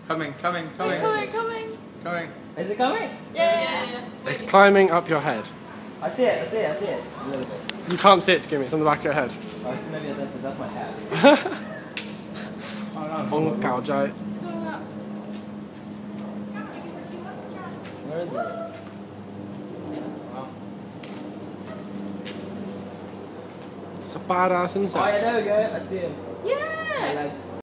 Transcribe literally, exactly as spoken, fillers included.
Coming, coming, coming. Coming, coming. Coming. Is it coming? Yeah, yeah, yeah. It's climbing up your head. I see it, I see it, I see it. A little bit. You can't see it, Takumi, it's on the back of your head. Oh, so maybe that's, that's my hat. Oh, no. 我搞仔. It's going up. Where is it? It's a badass Oh insect. yeah, there we go. I see him. Yeah. My legs.